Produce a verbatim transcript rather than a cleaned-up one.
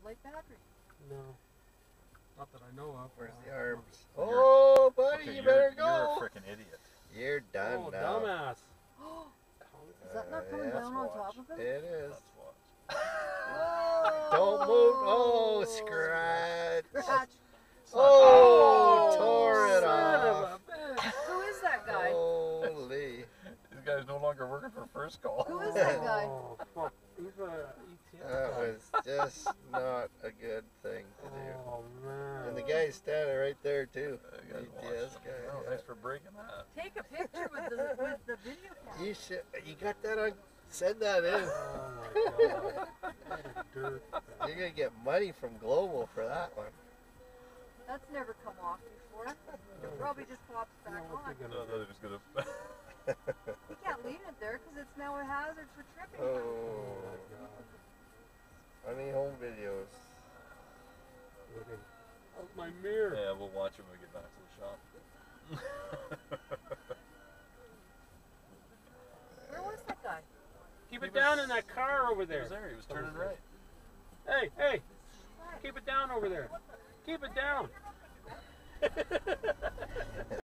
light battery. No. Not that I know of. Where's the arms? Oh, buddy, Okay, you you're, better go. You're a freaking idiot. You're done Oh, now. dumbass. Is that not Uh, coming yeah, down on top of him? It is. Let's watch. Whoa! Don't move. Oh, scratch. Scratch. Oh, tore it Son off. of a bitch. Who is that guy? Holy. This guy's no longer working for First Call. Who is that guy? Oh, fuck. He's a E T F That guy. was just not a good thing to do. Oh, man. And the guy's standing right there, too. Uh, you guys E T watched S it. guy. Oh, yeah. thanks for breaking that. Take a picture with the with the video camera. You should. You got that on. Send that in. Oh, my God. What a dirt. You're gonna get money from Global for that one. That's never come off before. It probably just pops You back know what on. they're I gonna thought do. he was gonna. You can't leave it there because it's now a hazard for tripping. Oh, Oh, my God. funny home videos. Waiting. How's my mirror? Yeah, we'll watch him when we get back to the shop. Where was that guy? Keep He it down was- in that car over He there. was there. He was turning right. Hey, hey. Keep it down over there. Keep it down.